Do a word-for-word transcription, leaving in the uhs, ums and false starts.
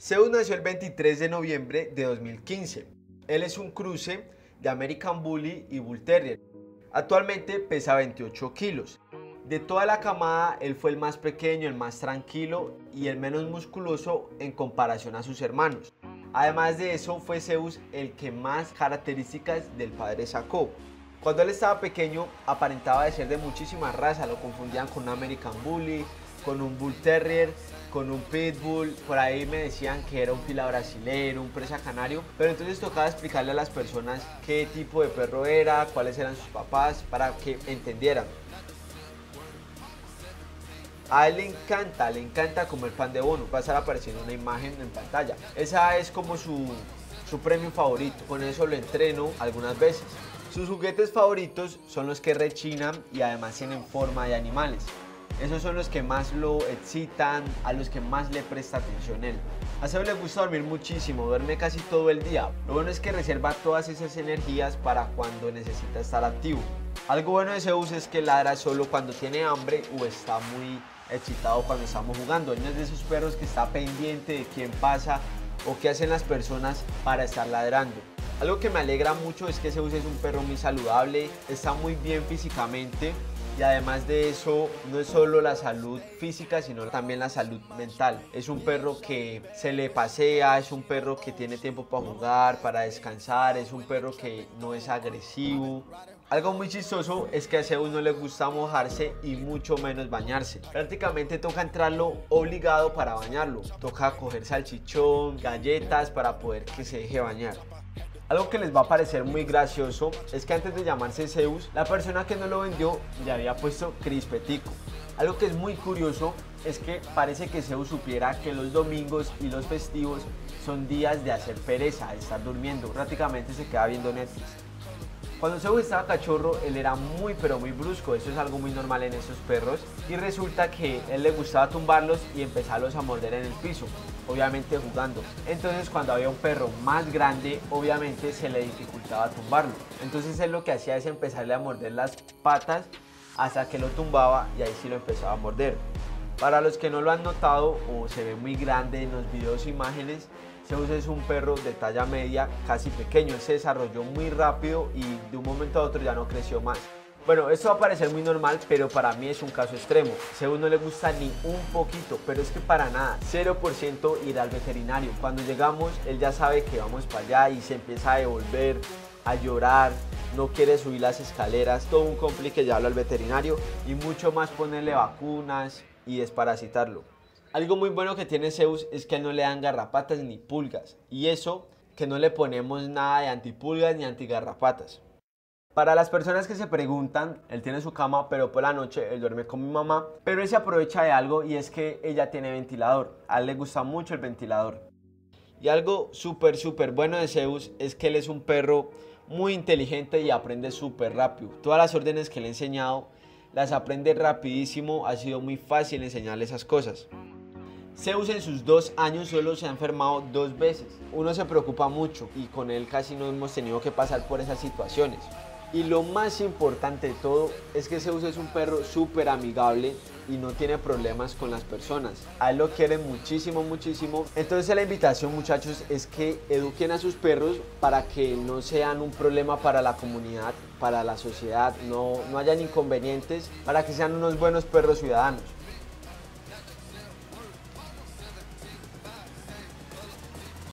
Zeus nació el veintitrés de noviembre de dos mil quince. Él es un cruce de American Bully y Bull Terrier. Actualmente pesa veintiocho kilos. De toda la camada, él fue el más pequeño, el más tranquilo y el menos musculoso en comparación a sus hermanos. Además de eso, fue Zeus el que más características del padre sacó. Cuando él estaba pequeño, aparentaba de ser de muchísimas razas, lo confundían con un American Bully, con un Bull Terrier, con un Pitbull, por ahí me decían que era un fila brasilero, un presa canario, pero entonces tocaba explicarle a las personas qué tipo de perro era, cuáles eran sus papás, para que entendieran. A él le encanta, le encanta comer pan de bono, va a estar apareciendo una imagen en pantalla. Esa es como su, su premio favorito, con eso lo entreno algunas veces. Sus juguetes favoritos son los que rechinan y además tienen forma de animales. Esos son los que más lo excitan, a los que más le presta atención él. A Zeus le gusta dormir muchísimo, duerme casi todo el día. Lo bueno es que reserva todas esas energías para cuando necesita estar activo. Algo bueno de Zeus es que ladra solo cuando tiene hambre o está muy excitado cuando estamos jugando. No es de esos perros que está pendiente de quién pasa o qué hacen las personas para estar ladrando. Algo que me alegra mucho es que Zeus es un perro muy saludable, está muy bien físicamente. Y además de eso, no es solo la salud física, sino también la salud mental. Es un perro que se le pasea, es un perro que tiene tiempo para jugar, para descansar, es un perro que no es agresivo. Algo muy chistoso es que a Zeus no le gusta mojarse y mucho menos bañarse. Prácticamente toca entrarlo obligado para bañarlo. Toca coger salchichón, galletas para poder que se deje bañar. Algo que les va a parecer muy gracioso es que antes de llamarse Zeus, la persona que nos lo vendió le había puesto Crispetico. Algo que es muy curioso es que parece que Zeus supiera que los domingos y los festivos son días de hacer pereza, de estar durmiendo. Prácticamente se queda viendo Netflix. Cuando Zeus estaba cachorro, él era muy pero muy brusco, eso es algo muy normal en esos perros. Y resulta que él le gustaba tumbarlos y empezarlos a morder en el piso, obviamente jugando. Entonces cuando había un perro más grande, obviamente se le dificultaba tumbarlo. Entonces él lo que hacía es empezarle a morder las patas hasta que lo tumbaba y ahí sí lo empezaba a morder. Para los que no lo han notado o se ve muy grande en los videos e imágenes, Zeus es un perro de talla media, casi pequeño. Él se desarrolló muy rápido y de un momento a otro ya no creció más. Bueno, esto va a parecer muy normal, pero para mí es un caso extremo. Zeus no le gusta ni un poquito, pero es que para nada, cero por ciento ir al veterinario. Cuando llegamos, él ya sabe que vamos para allá y se empieza a devolver, a llorar, no quiere subir las escaleras, todo un complique llevarlo al veterinario y mucho más ponerle vacunas y desparasitarlo. Algo muy bueno que tiene Zeus es que no le dan garrapatas ni pulgas, y eso que no le ponemos nada de antipulgas ni antigarrapatas. Para las personas que se preguntan, él tiene su cama, pero por la noche él duerme con mi mamá, pero él se aprovecha de algo y es que ella tiene ventilador, a él le gusta mucho el ventilador. Y algo súper súper bueno de Zeus es que él es un perro muy inteligente y aprende súper rápido. Todas las órdenes que le he enseñado las aprende rapidísimo, ha sido muy fácil enseñarle esas cosas. Zeus en sus dos años solo se ha enfermado dos veces. Uno se preocupa mucho y con él casi no hemos tenido que pasar por esas situaciones. Y lo más importante de todo es que Zeus es un perro súper amigable y no tiene problemas con las personas. A él lo quieren muchísimo, muchísimo. Entonces la invitación, muchachos, es que eduquen a sus perros para que no sean un problema para la comunidad, para la sociedad, no, no hayan inconvenientes, para que sean unos buenos perros ciudadanos.